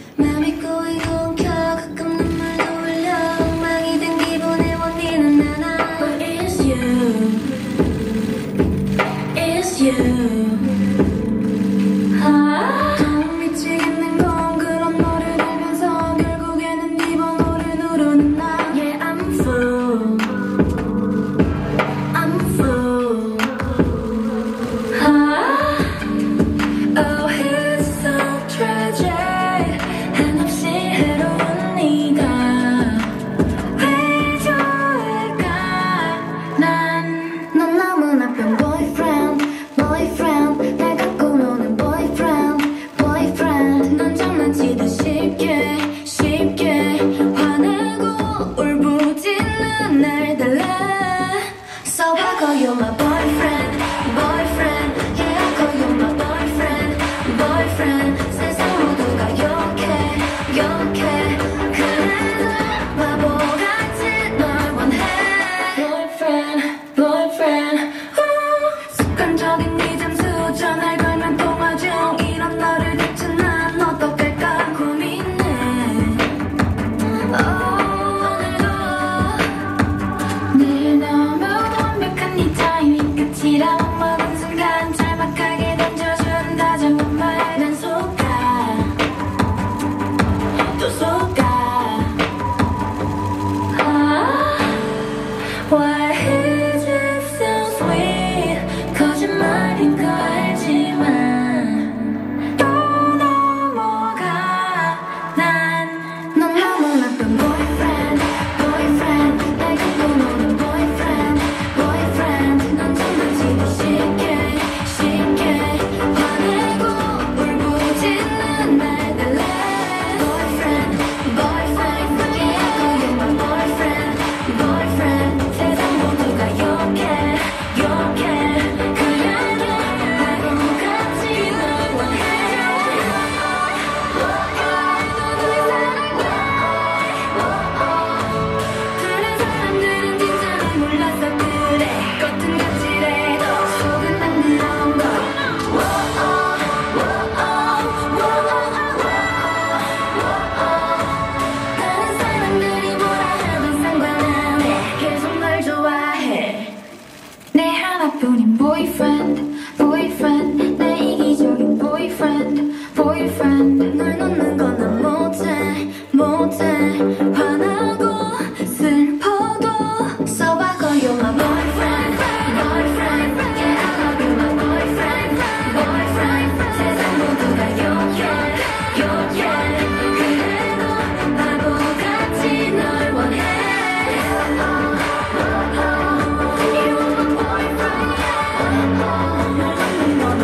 맘 잊고 이고 가끔 눈물도 흘려 엉망이 된 기분에 원인은 않아. But it's you, it's you. 더 미치겠는 건 그런 너를 알면서 결국에는 네 번호를 누르는 나. Yeah, I'm full, I'm full. Oh, it's so tragic. 한없이 해로운 네가 왜 좋을까? 넌 너무 나쁜 boyfriend, boyfriend. 날 갖고 노는 boyfriend, boyfriend. 넌 장난치듯 쉽게 화나고 울부짖는 날 달래. So I call you my boyfriend, boyfriend. Yeah, I call you my boyfriend, boyfriend. 세상 모두가 욕해. 그래도 바보같이 널 원해. Boyfriend, boyfriend. 습관적인 네 잠수 전화를 걸면 통화 중. 이런 너를 대체 난 어떡할까 고민해. 오늘도 늘 너무 완벽한 네 타이밍 끝이라고 모든 순간 짤막하게 던져준 다정한 말. 난 속아 또 속아. Why is it so sweet? 거짓말인 거 알지만 또 넘어가. 넌 너무 나쁜 boyfriend, boyfriend. 날 갖고 노는 boyfriend, boyfriend. 넌 장난치듯 쉽게 화내고 울부짖는 날 달래. Boyfriend, boyfriend. Yeah, I call you my boyfriend, boyfriend. 세상 모두가 욕해. 그래도 바보같이 널 원해. 너를 사랑해. 다른 사람들은 진짜는 몰랐어. 그래 겉은 갑질해도 속은 안 그런 걸. 다른 사람들이 뭐라 하든 상관 안 해. 계속 널 좋아해. 내 하나뿐인 boyfriend, boyfriend. 내 이기적인 boyfriend, boyfriend. 널 놓는 건 난 못해. 화나고 슬퍼도. So I call you my boyfriend, boyfriend. Yeah, I love you my boyfriend, boyfriend. 세상 모두가 욕해. 그래도 바보같이 널 원해. You're my boyfriend, 너는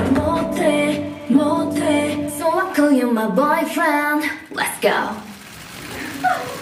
못해. So I call you my boyfriend. Let's go.